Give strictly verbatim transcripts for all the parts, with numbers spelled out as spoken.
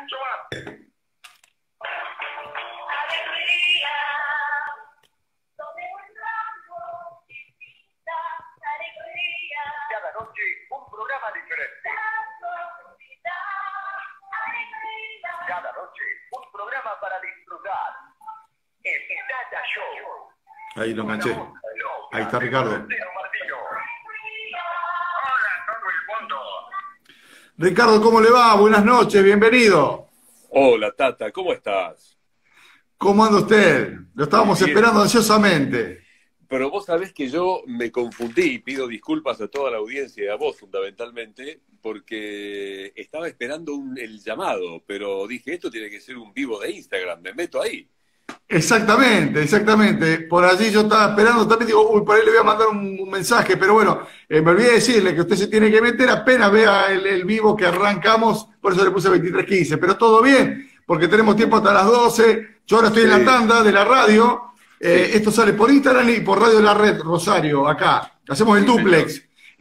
mucho más. Cada noche un programa diferente. Cada noche un programa para disfrutar. El Tata Show. Ahí lo enganché. Ahí está Ricardo. Hola, todo el mundo. Ricardo, ¿cómo le va? Buenas noches, bienvenido. Hola, Tata, ¿cómo estás? ¿Cómo anda usted? Lo estábamos Bien. esperando ansiosamente. Pero vos sabés que yo me confundí y pido disculpas a toda la audiencia y a vos fundamentalmente, porque estaba esperando un, el llamado, pero dije, esto tiene que ser un vivo de Instagram, me meto ahí. Exactamente, exactamente. Por allí yo estaba esperando, también digo, uy, por ahí le voy a mandar un, un mensaje, pero bueno, eh, me olvidé decirle que usted se tiene que meter apenas vea el, el vivo que arrancamos, por eso le puse veintitrés quince, pero todo bien, porque tenemos tiempo hasta las doce, yo ahora estoy Sí. en la tanda de la radio, eh, Sí. esto sale por Instagram y por Radio La Red, Rosario, acá, hacemos el Sí, duplex,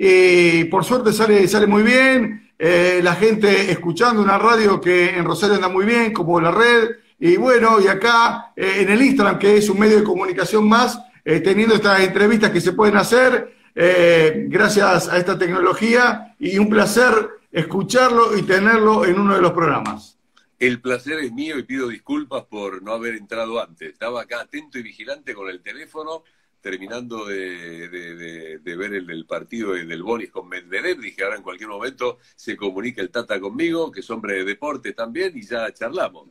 y por suerte sale, sale muy bien, eh, la gente escuchando una radio que en Rosario anda muy bien, como La Red. Y bueno, y acá eh, en el Instagram, que es un medio de comunicación más, eh, teniendo estas entrevistas que se pueden hacer eh, gracias a esta tecnología, y un placer escucharlo y tenerlo en uno de los programas. El placer es mío y pido disculpas por no haber entrado antes. Estaba acá atento y vigilante con el teléfono, terminando de, de, de, de ver el del partido del Boris con Medvedev. Dije, ahora en cualquier momento se comunica el Tata conmigo, que es hombre de deporte también, y ya charlamos.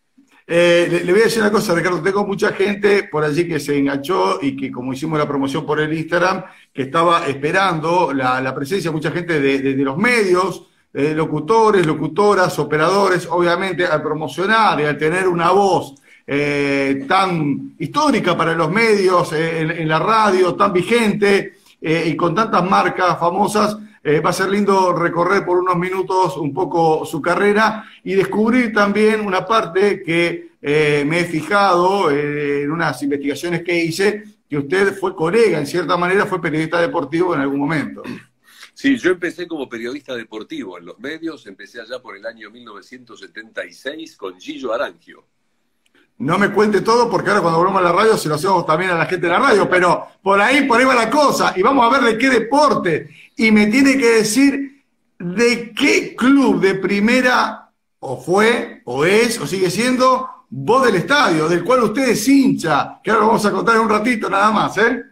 Eh, le, le voy a decir una cosa, Ricardo, tengo mucha gente por allí que se enganchó y que, como hicimos la promoción por el Instagram, que estaba esperando la, la presencia, mucha gente de, de, de los medios, eh, locutores, locutoras, operadores, obviamente al promocionar y al tener una voz eh, tan histórica para los medios, eh, en, en la radio, tan vigente eh, y con tantas marcas famosas. Eh, va a ser lindo recorrer por unos minutos un poco su carrera y descubrir también una parte que eh, me he fijado eh, en unas investigaciones que hice, que usted fue colega, en cierta manera fue periodista deportivo en algún momento. Sí, yo empecé como periodista deportivo en los medios, empecé allá por el año mil novecientos setenta y seis con Gillo Arangio. No me cuente todo porque ahora cuando volvamos a la radio se lo hacemos también a la gente de la radio, pero por ahí, por ahí va la cosa, y vamos a ver de qué deporte, y me tiene que decir de qué club de primera o fue, o es, o sigue siendo voz del estadio, del cual usted es hincha, que ahora lo vamos a contar en un ratito nada más, ¿eh?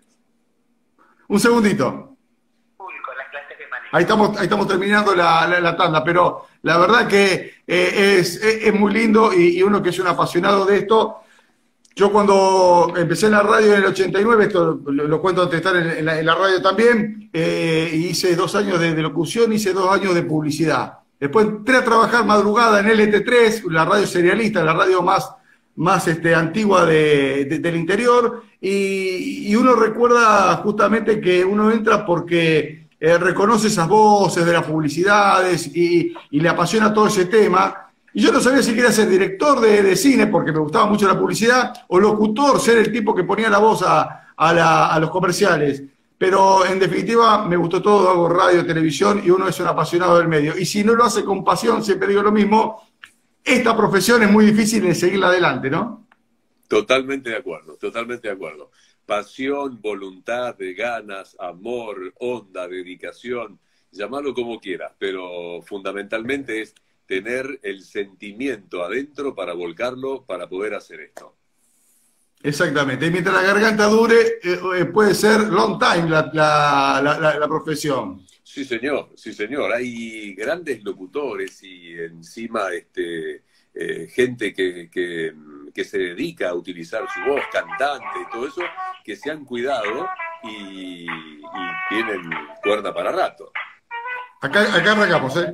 Un segundito. Ahí estamos, ahí estamos terminando la, la, la tanda, pero la verdad que eh, es, es, es muy lindo y, y uno que es un apasionado de esto. Yo cuando empecé en la radio en el ochenta y nueve, esto lo, lo cuento antes de estar en, en, la, en la radio también, eh, hice dos años de, de locución, hice dos años de publicidad. Después entré a trabajar madrugada en L T tres, la radio serialista, la radio más, más este, antigua de, de, del interior, y, y uno recuerda justamente que uno entra porque... Eh, reconoce esas voces de las publicidades y, y le apasiona todo ese tema. Y yo no sabía si quería ser director de, de cine, porque me gustaba mucho la publicidad, o locutor, ser el tipo que ponía la voz a, a, la, a los comerciales. Pero en definitiva me gustó todo, hago radio, televisión, y uno es un apasionado del medio. Y si no lo hace con pasión, siempre digo lo mismo, esta profesión es muy difícil de seguirla adelante, ¿no? Totalmente de acuerdo, totalmente de acuerdo. Pasión, voluntad, de ganas, amor, onda, dedicación, llamarlo como quieras, pero fundamentalmente es tener el sentimiento adentro para volcarlo, para poder hacer esto. Exactamente, y mientras la garganta dure, eh, puede ser long time la, la, la, la, la profesión. Sí, señor, sí, señor. Hay grandes locutores y encima este, eh, gente que, que, que se dedica a utilizar su voz, cantante y todo eso, que se han cuidado y, y tienen cuerda para rato. Acá, acá arrancamos, ¿eh?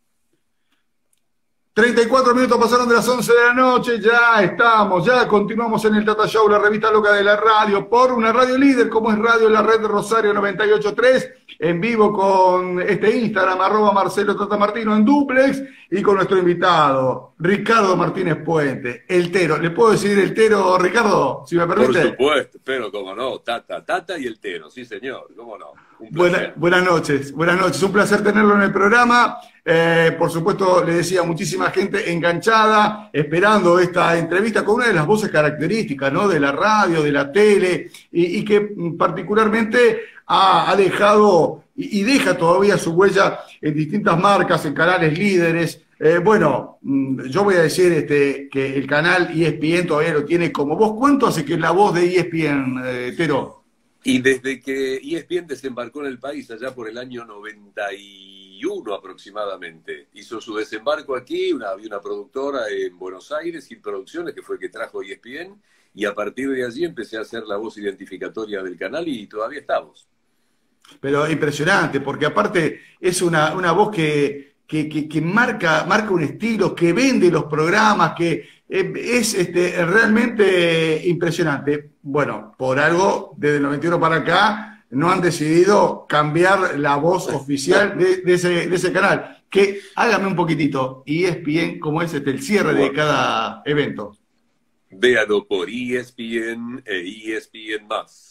treinta y cuatro minutos pasaron de las once de la noche, ya estamos, ya continuamos en el Tata Show, la revista loca de la radio, por una radio líder como es Radio La Red de Rosario noventa y ocho punto tres, en vivo con este Instagram, arroba Marcelo Tata Martino en duplex, y con nuestro invitado, Ricardo Martínez Puente, el Tero. ¿Le puedo decir el Tero, Ricardo, si me permite? Por supuesto, pero cómo no, Tata, Tata y el Tero, sí señor, cómo no. Buena, buenas noches, buenas noches, un placer tenerlo en el programa. Eh, por supuesto, le decía, muchísima gente enganchada, esperando esta entrevista con una de las voces características, ¿no? De la radio, de la tele, y, y que particularmente ha, ha dejado y, y deja todavía su huella en distintas marcas, en canales líderes. Eh, bueno, yo voy a decir este, que el canal E S P N todavía lo tiene como voz. ¿Cuánto hace que es la voz de E S P N, eh, Tero? Y desde que E S P N desembarcó en el país, allá por el año noventa y uno aproximadamente, hizo su desembarco aquí, una, había una productora en Buenos Aires, Hit Producciones, que fue el que trajo E S P N, y a partir de allí empecé a hacer la voz identificatoria del canal y todavía estamos. Pero impresionante, porque aparte es una, una voz que... que, que, que marca, marca un estilo, que vende los programas, que eh, es este, realmente impresionante. Bueno, por algo, desde el noventa y uno para acá, no han decidido cambiar la voz oficial de, de, ese, de ese canal. Que hágame un poquitito, E S P N, como es este, el cierre de cada evento. Véalo por E S P N e E S P N más.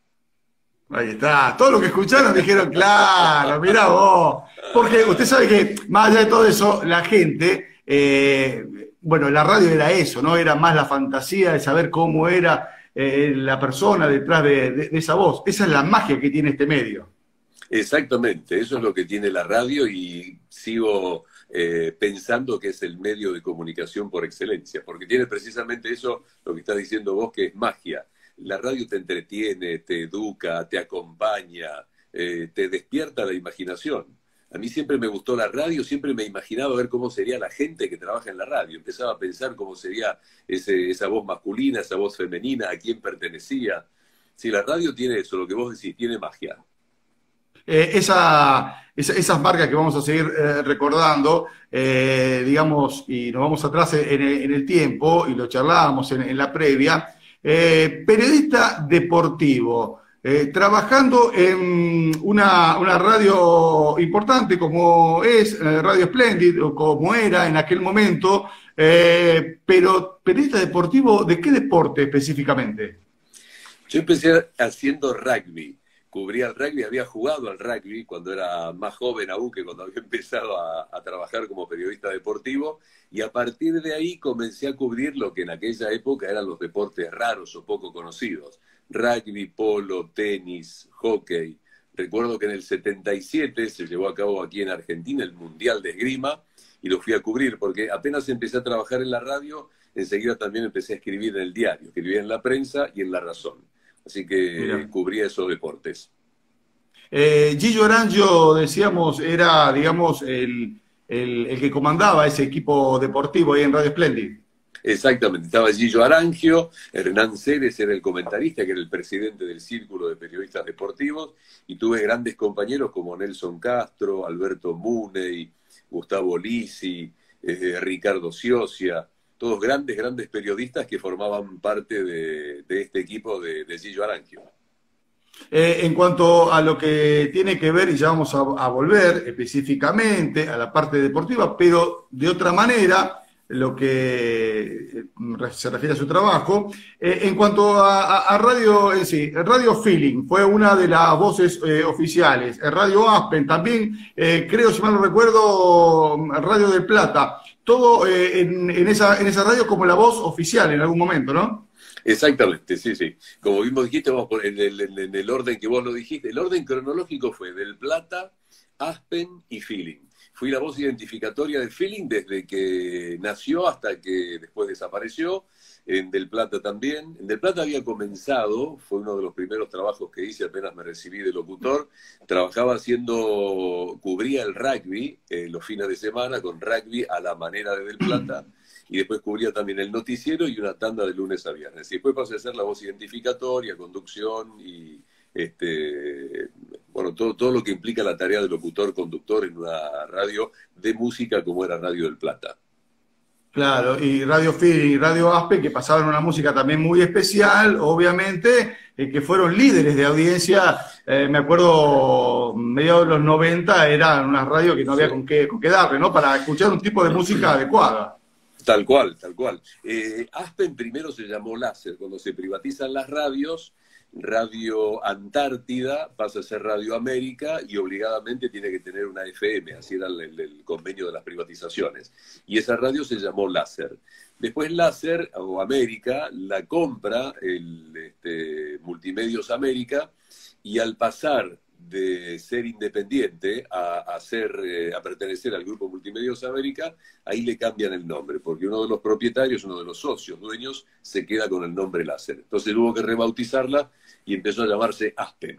Ahí está, todo lo que escucharon dijeron, claro, mirá vos. Porque usted sabe que, más allá de todo eso, la gente, eh, bueno, la radio era eso, ¿no? Era más la fantasía de saber cómo era eh, la persona detrás de, de, de esa voz. Esa es la magia que tiene este medio. Exactamente, eso es lo que tiene la radio y sigo eh, pensando que es el medio de comunicación por excelencia, porque tiene precisamente eso, lo que estás diciendo vos, que es magia. La radio te entretiene, te educa, te acompaña, eh, te despierta la imaginación. A mí siempre me gustó la radio, siempre me imaginaba ver cómo sería la gente que trabaja en la radio. Empezaba a pensar cómo sería ese, esa voz masculina, esa voz femenina, a quién pertenecía. Si la radio tiene eso, lo que vos decís, tiene magia. Eh, esa, esa, esas marcas que vamos a seguir eh, recordando, eh, digamos, y nos vamos atrás en el, en el tiempo, y lo charlábamos en, en la previa. Eh, periodista deportivo, eh, trabajando en una, una radio importante como es eh, Radio Splendid, o como era en aquel momento, eh, pero periodista deportivo, ¿de qué deporte específicamente? Yo empecé haciendo rugby, cubría el rugby, había jugado al rugby cuando era más joven aún que cuando había empezado a, a trabajar como periodista deportivo, y a partir de ahí comencé a cubrir lo que en aquella época eran los deportes raros o poco conocidos. Rugby, polo, tenis, hockey. Recuerdo que en el setenta y siete se llevó a cabo aquí en Argentina el Mundial de Esgrima y lo fui a cubrir porque apenas empecé a trabajar en la radio, enseguida también empecé a escribir en el diario, escribía en La Prensa y en La Razón. Así que Mira. cubría esos deportes. Eh, Gillo Arangio, decíamos, era, digamos, el... El, el que comandaba ese equipo deportivo ahí en Radio Splendid. Exactamente, estaba Gillo Arangio, Hernán Ceres era el comentarista, que era el presidente del Círculo de Periodistas Deportivos, y tuve grandes compañeros como Nelson Castro, Alberto Muney, Gustavo Lisi, eh, Ricardo Ciocia, todos grandes, grandes periodistas que formaban parte de, de este equipo de, de Gillo Arangio. Eh, en cuanto a lo que tiene que ver, y ya vamos a, a volver específicamente a la parte deportiva, pero de otra manera, lo que se refiere a su trabajo, eh, en cuanto a, a, a radio en sí, Radio Feeling fue una de las voces eh, oficiales, Radio Aspen también, eh, creo, si mal no recuerdo, Radio del Plata, todo eh, en, en, esa, en esa radio como la voz oficial en algún momento, ¿no? Exactamente, sí, sí. Como mismo dijiste, vamos por en el, en el orden que vos lo dijiste. El orden cronológico fue Del Plata, Aspen y Feeling. Fui la voz identificatoria de Feeling desde que nació hasta que después desapareció. En Del Plata también. En Del Plata había comenzado, fue uno de los primeros trabajos que hice apenas me recibí de locutor. Trabajaba haciendo, cubría el rugby eh, los fines de semana con rugby a la manera de Del Plata. Y después cubría también el noticiero y una tanda de lunes a viernes. Y después pasé a hacer la voz identificatoria, conducción y este bueno todo, todo lo que implica la tarea de locutor-conductor en una radio de música como era Radio del Plata. Claro, y Radio Feeling y Radio Aspen, que pasaban una música también muy especial, obviamente, eh, que fueron líderes de audiencia. Eh, me acuerdo, mediados de los noventa, eran unas radios que no había sí. con, qué, con qué darle, ¿no? Para escuchar un tipo de música adecuada. Tal cual, tal cual. Eh, Aspen primero se llamó Láser. Cuando se privatizan las radios, Radio Antártida pasa a ser Radio América y obligadamente tiene que tener una F M, así era el, el, el convenio de las privatizaciones. Y esa radio se llamó Láser. Después Láser, o América, la compra el este, Multimedios América, y al pasar de ser independiente a, a, ser, eh, a pertenecer al grupo Multimedios América, ahí le cambian el nombre, porque uno de los propietarios, uno de los socios, dueños, se queda con el nombre Láser. Entonces hubo que rebautizarla y empezó a llamarse Aspen.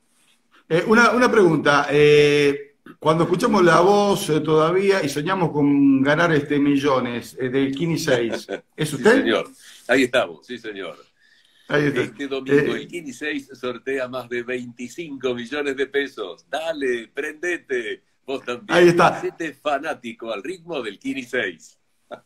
Eh, una, una pregunta. Eh, cuando escuchamos la voz eh, todavía y soñamos con ganar este millones eh, del Kini seis, ¿es usted? Sí, señor. Ahí estamos, sí, señor. Ahí está. Este domingo Eh, el Kini seis sortea más de veinticinco millones de pesos. Dale, prendete. Vos también. Ahí está. Hacete fanático al ritmo del Kini seis.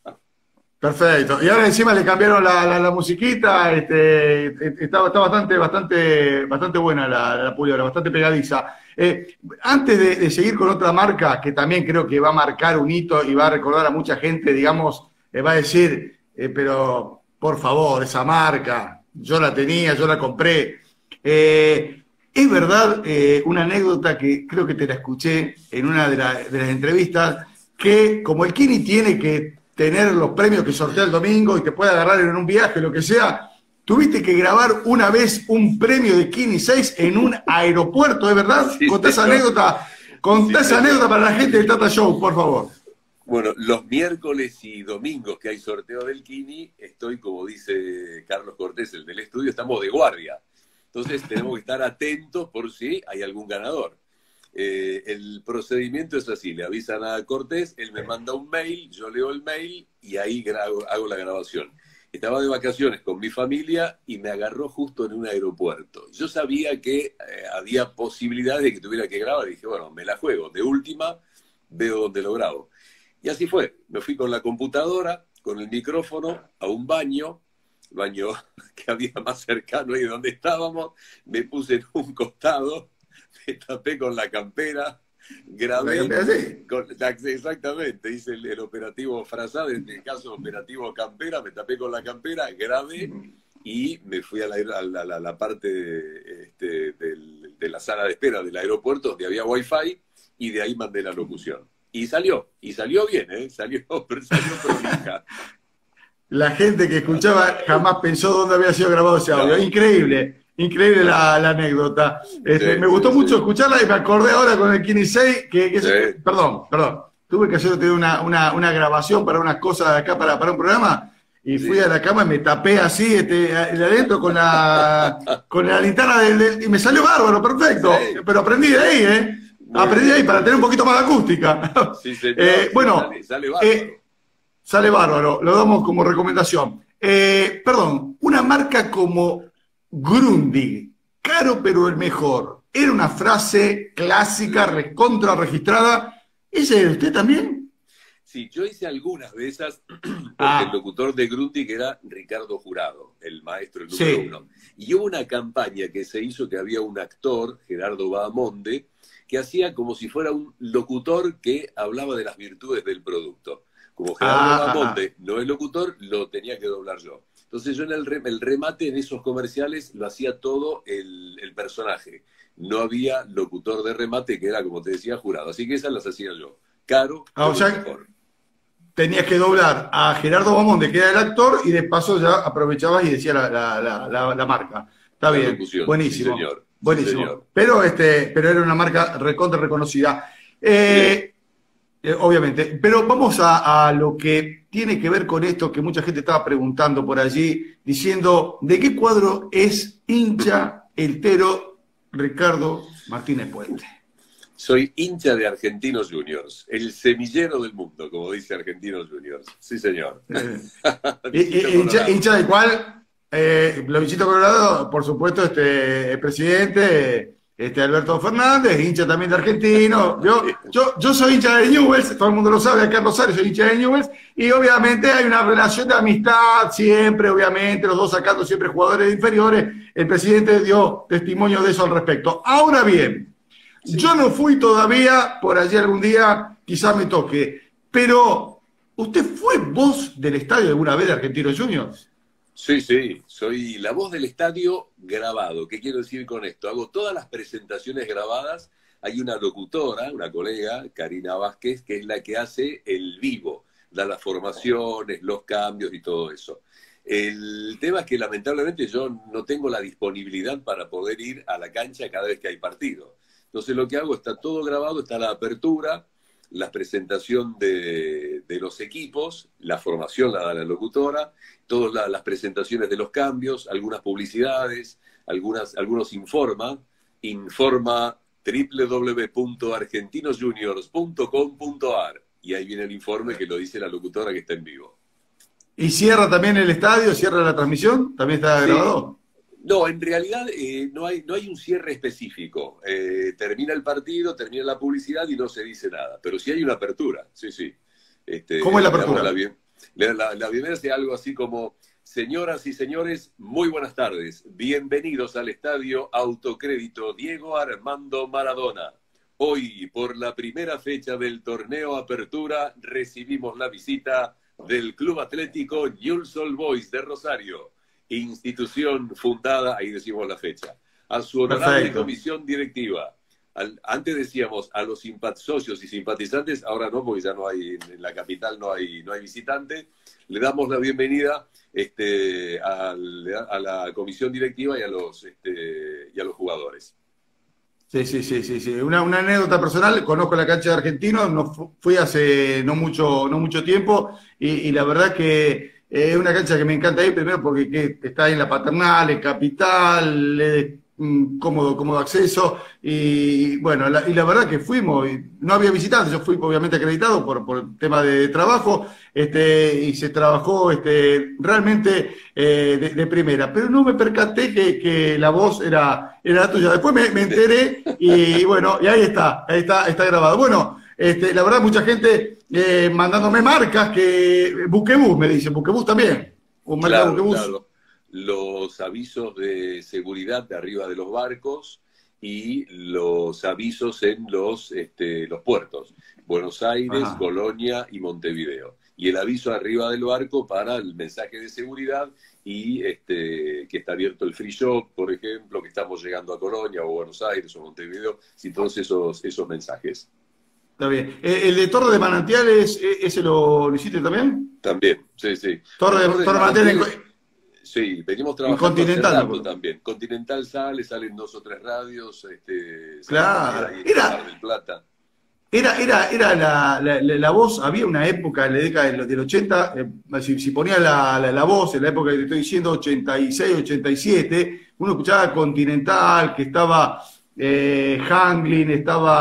Perfecto. Y ahora encima le cambiaron la, la, la musiquita, este, está, está bastante, bastante, bastante buena la, la pulidora, bastante pegadiza. Eh, antes de, de seguir con otra marca que también creo que va a marcar un hito y va a recordar a mucha gente, digamos, eh, va a decir, eh, pero por favor, esa marca, yo la tenía, yo la compré. Eh, es verdad, eh, una anécdota que creo que te la escuché en una de, la, de las entrevistas, que como el Kini tiene que tener los premios que sortea el domingo y te puede agarrar en un viaje, lo que sea, tuviste que grabar una vez un premio de Kini seis en un aeropuerto, ¿es verdad? Sí, contá esa señor. anécdota, contá Sí, esa señor. anécdota para la gente del Tata Show, por favor. Bueno, los miércoles y domingos que hay sorteo del Kini, estoy, como dice Carlos Cortés, el del estudio, estamos de guardia. Entonces tenemos que estar atentos por si hay algún ganador. Eh, el procedimiento es así, le avisan a Cortés, él me manda un mail, yo leo el mail y ahí grabo, hago la grabación. Estaba de vacaciones con mi familia y me agarró justo en un aeropuerto. Yo sabía que eh, había posibilidades de que tuviera que grabar y dije, bueno, me la juego, de última veo dónde lo grabo. Y así fue, me fui con la computadora, con el micrófono, a un baño, el baño que había más cercano ahí donde estábamos, me puse en un costado, me tapé con la campera, grabé, ¿La campera, sí? con, exactamente, hice el, el operativo frazada, en el caso operativo campera, me tapé con la campera, grabé y me fui a la, a la, a la, la parte este, del, de la sala de espera del aeropuerto donde había wifi y de ahí mandé la locución. Y salió, y salió bien, ¿eh? Salió, salió prolija. La gente que escuchaba jamás pensó dónde había sido grabado ese audio. No. Increíble, increíble la, la anécdota. Este, Sí, me gustó sí, mucho sí. escucharla y me acordé ahora con el Kini seis que, que Sí. perdón, perdón. Tuve que hacer una, una, una grabación para unas cosas de acá para, para un programa y fui Sí. a la cama y me tapé así este, de adentro con la, con la linterna del, del- y me salió bárbaro, perfecto. Sí. Pero aprendí de ahí, ¿eh? Muy Aprendí de ahí bien. para tener un poquito más de acústica. Sí, señor, Eh, sí, bueno, sale, sale bárbaro. eh, Sale bárbaro, lo damos como recomendación. Eh, perdón, una marca como Grundig, caro pero el mejor. Era una frase clásica, recontra registrada. ¿Ese es usted también? Sí, yo hice algunas de esas, porque Ah. el locutor de Grundig era Ricardo Jurado, el maestro, el número Sí. uno. Y hubo una campaña que se hizo que había un actor, Gerardo Bahamonde, que hacía como si fuera un locutor que hablaba de las virtudes del producto. Como Gerardo Ah, Bahamonde no es locutor, lo tenía que doblar yo. Entonces yo en el, re- el remate en esos comerciales lo hacía todo el, el personaje. No había locutor de remate, que era, como te decía, Jurado. Así que esas las hacía yo. Caro, Ah, o pero sea, mejor. Tenías que doblar a Gerardo Bamonde, que era el actor, y de paso ya aprovechabas y decía la, la, la, la- la marca. Está La bien, locución, buenísimo. sí, señor. Buenísimo. Sí, señor. Pero, este, pero era una marca recontra reconocida. Eh, eh, obviamente. Pero vamos a, a lo que tiene que ver con esto que mucha gente estaba preguntando por allí, diciendo ¿de qué cuadro es hincha el Tero Ricardo Martínez Puente? Soy hincha de Argentinos Juniors, el semillero del mundo, como dice Argentinos Juniors. Sí, señor. Eh, Visito y- y- hincha, Colorado. hincha del cual, eh, Globicito Colorado, por supuesto, este el presidente este Alberto Fernández, hincha también de Argentino. Yo, yo, yo soy hincha de Newell's, todo el mundo lo sabe, acá en Rosario soy hincha de Newell's, y obviamente hay una relación de amistad siempre, obviamente, los dos sacando siempre jugadores inferiores. El presidente dio testimonio de eso al respecto. Ahora bien, yo no fui todavía, por allí algún día quizás me toque, pero ¿usted fue voz del estadio alguna vez de Argentinos Juniors? Sí, sí, soy la voz del estadio grabado. ¿Qué quiero decir con esto? Hago todas las presentaciones grabadas. Hay una locutora, una colega, Karina Vázquez, que es la que hace el vivo, da las formaciones, los cambios y todo eso. El tema es que lamentablemente yo no tengo la disponibilidad para poder ir a la cancha cada vez que hay partido. Entonces lo que hago, está todo grabado, está la apertura, la presentación de, de los equipos, la formación la da la locutora, todas la, las presentaciones de los cambios, algunas publicidades, algunas, algunos informa, informa doble u doble u doble u punto argentinos juniors punto com punto a r y ahí viene el informe que lo dice la locutora que está en vivo. ¿Y cierra también el estadio? ¿Cierra la transmisión? ¿También está Sí. grabado? No, en realidad eh, no, hay, no hay un cierre específico. Eh, termina el partido, termina la publicidad y no se dice nada. Pero sí hay una apertura, sí, sí. Este, ¿Cómo es la le damos apertura? La, bien, la, la, la bienvenida es algo así como: señoras y señores, muy buenas tardes. Bienvenidos al Estadio Autocrédito Diego Armando Maradona. Hoy, por la primera fecha del torneo Apertura, recibimos la visita del Club Atlético Newell's Old Boys de Rosario, institución fundada, ahí decimos la fecha, a su honorable Perfecto. comisión directiva. Al, antes decíamos a los simpat socios y simpatizantes, ahora no, porque ya no hay, en la capital no hay, no hay visitante. Le damos la bienvenida este, al, a la comisión directiva y a los, este, y a los jugadores. Sí, sí, sí, sí, sí. Una, una anécdota personal, conozco la cancha de Argentinos, no fu- fui hace no mucho, no mucho tiempo, y, y la verdad que es una cancha que me encanta ir, primero porque que está en la Paternal, en Capital, es mm, cómodo, cómodo acceso, y bueno, la, y la verdad que fuimos, y no había visitantes, yo fui obviamente acreditado por, por tema de trabajo, este, y se trabajó este, realmente eh, de, de primera, pero no me percaté que, que la voz era, era la tuya. Después me, me enteré y bueno, y ahí está, ahí está, está grabado. Bueno, este, la verdad mucha gente eh, mandándome marcas que Buquebús me dice, Buquebús también, un marca Claro, Buquebús. claro. Los avisos de seguridad de arriba de los barcos y los avisos en los, este, los puertos. Buenos Aires, Ajá. Colonia y Montevideo. Y el aviso arriba del barco para el mensaje de seguridad y este, que está abierto el free shop, por ejemplo, que estamos llegando a Colonia o Buenos Aires o Montevideo, y todos esos, esos mensajes. Está bien. Eh, ¿El de Torre de Manantiales, eh, ese lo, lo hiciste también? También, sí, sí. Torre, de- Torre de Torre de Manantiales en- Manantiales, sí, venimos trabajando Continental, hace rato ¿no? también. Continental sale, salen dos o tres radios, este, Claro. ahí en Era- Mar del Plata. Era, era, era la, la, la- la voz, había una época en la década del, del ochenta, eh, si, si ponía la, la, la voz en la época que te estoy diciendo, ochenta y seis, ochenta y siete, uno escuchaba Continental, que estaba eh, Hanglin,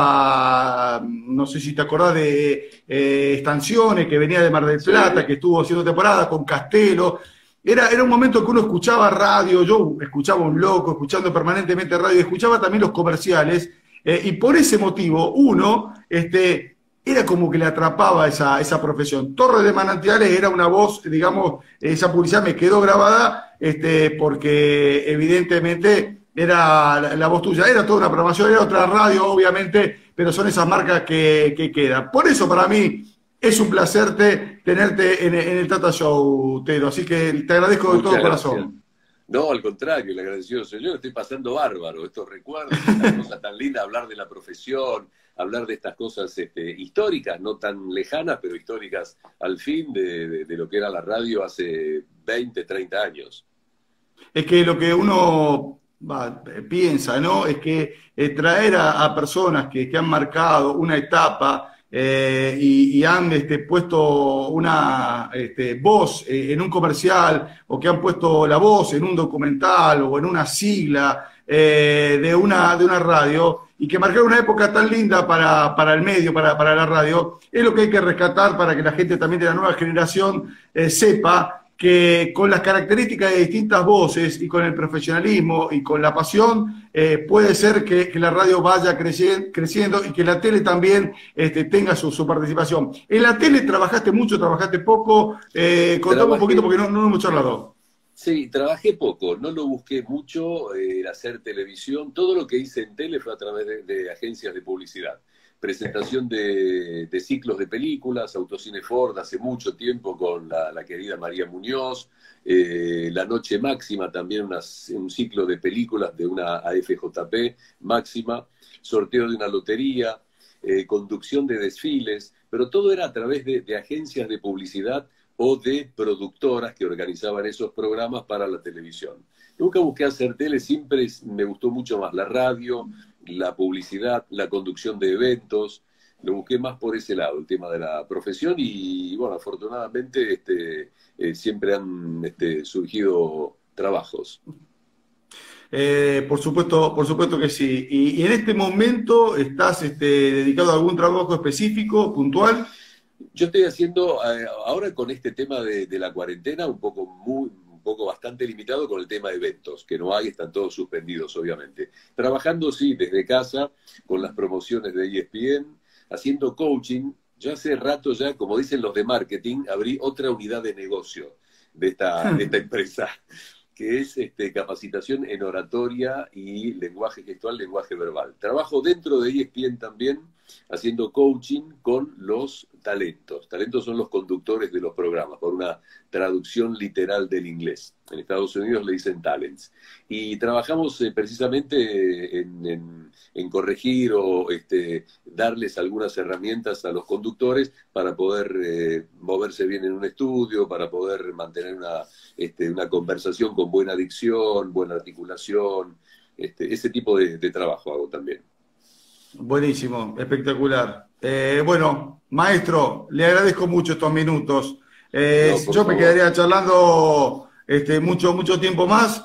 estaba, no sé si te acordás de eh, Estancione, que venía de Mar del Plata, Sí. que estuvo haciendo temporada con Castelo. Era, era un momento que uno escuchaba radio, yo escuchaba un loco, escuchando permanentemente radio, y escuchaba también los comerciales. Eh, y por ese motivo, uno, este, era como que le atrapaba esa, esa profesión. Torre de Manantiales era una voz, digamos, esa publicidad me quedó grabada, este, porque evidentemente era la, la voz tuya, era toda una programación, era otra radio, obviamente, pero son esas marcas que, que quedan. Por eso, para mí, es un placer te- tenerte en, en el Tata Show, Tero, así que te agradezco de Muchas todo gracias. corazón. No, al contrario, le agradecido soy yo, estoy pasando bárbaro, estos recuerdos, estas cosas tan lindas, hablar de la profesión, hablar de estas cosas este, históricas, no tan lejanas, pero históricas al fin de, de, de lo que era la radio hace veinte, treinta años. Es que lo que uno va, piensa, ¿no? Es que eh, traer a, a personas que, que han marcado una etapa eh, y, y han este, puesto una este, voz eh, en un comercial o que han puesto la voz en un documental o en una sigla eh, de, una, de una radio y que marcaron una época tan linda para, para el medio, para, para la radio, es lo que hay que rescatar para que la gente también de la nueva generación eh, sepa que con las características de distintas voces y con el profesionalismo y con la pasión, eh, puede ser que, que la radio vaya creci- creciendo y que la tele también este, tenga su, su participación. En la tele trabajaste mucho, trabajaste poco, eh, contame un Trabajé- poquito porque no, no hemos charlado. Sí, trabajé poco, no lo busqué mucho, eh, hacer televisión, todo lo que hice en tele fue a través de, de agencias de publicidad. presentación de, de ciclos de películas, Autocine Ford hace mucho tiempo con la, la querida María Muñoz, eh, La Noche Máxima, también una, un ciclo de películas de una A F J P máxima, sorteo de una lotería, eh, conducción de desfiles, pero todo era a través de, de agencias de publicidad o de productoras que organizaban esos programas para la televisión. Nunca busqué hacer tele, siempre me gustó mucho más la radio, la publicidad, la conducción de eventos. Lo busqué más por ese lado, el tema de la profesión, y bueno, afortunadamente este, eh, siempre han este, surgido trabajos. Eh, por supuesto, por supuesto que sí. Y, y en este momento estás este, dedicado a algún trabajo específico, puntual. Yo estoy haciendo, eh, ahora con este tema de, de la cuarentena, un poco, muy, un poco bastante limitado con el tema de eventos, que no hay, están todos suspendidos, obviamente. Trabajando, sí, desde casa, con las promociones de E S P N, haciendo coaching. Yo hace rato ya, como dicen los de marketing, abrí otra unidad de negocio de esta, de esta empresa, que es este, capacitación en oratoria y lenguaje gestual, lenguaje verbal. Trabajo dentro de E S P N también, haciendo coaching con los talentos. Talentos son los conductores de los programas, por una traducción literal del inglés. En Estados Unidos le dicen talents. Y trabajamos eh, precisamente en, en, en corregir o este, darles algunas herramientas a los conductores para poder eh, moverse bien en un estudio, para poder mantener una, este, una conversación con buena dicción, buena articulación. Este, ese tipo de, de trabajo hago también. Buenísimo, espectacular. Eh, bueno, maestro, le agradezco mucho estos minutos. Eh, No, yo favor. me quedaría charlando este, mucho, mucho tiempo más.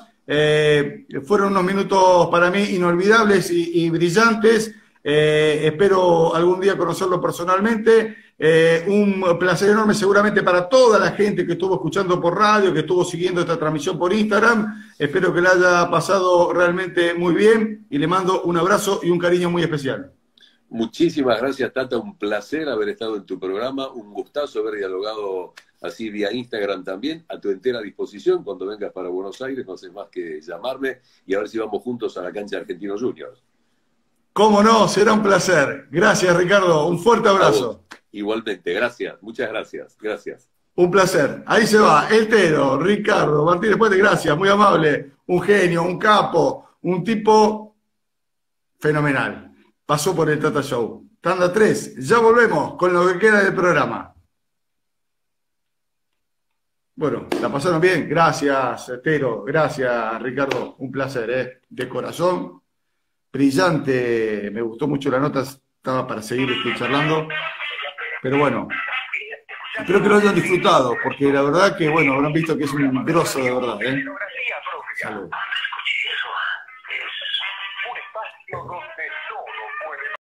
Eh, fueron unos minutos para mí inolvidables y, y brillantes. Eh, espero algún día conocerlo personalmente. Eh, un placer enorme seguramente para toda la gente que estuvo escuchando por radio, que estuvo siguiendo esta transmisión por Instagram. Espero que la haya pasado realmente muy bien y le mando un abrazo y un cariño muy especial. Muchísimas gracias, Tata. Un placer haber estado en tu programa. Un gustazo haber dialogado así vía Instagram también. A tu entera disposición. Cuando vengas para Buenos Aires, no haces más que llamarme y a ver si vamos juntos a la cancha de Argentinos Juniors. Cómo no, será un placer. Gracias, Ricardo. Un fuerte abrazo. Igualmente, gracias. Muchas gracias. Gracias. Un placer. Ahí se va, el Tero, Ricardo Martínez Puente, gracias, muy amable. Un genio, un capo, un tipo fenomenal. Pasó por el Tata Show. Tanda tres, ya volvemos con lo que queda del programa. Bueno, ¿la pasaron bien? Gracias, Tero. Gracias, Ricardo. Un placer, ¿eh? De corazón. Brillante. Me gustó mucho la nota. Estaba para seguir estoy charlando. Pero bueno, espero que lo hayan disfrutado, porque la verdad que, bueno, habrán visto que es un grosso de verdad, ¿eh? Salud.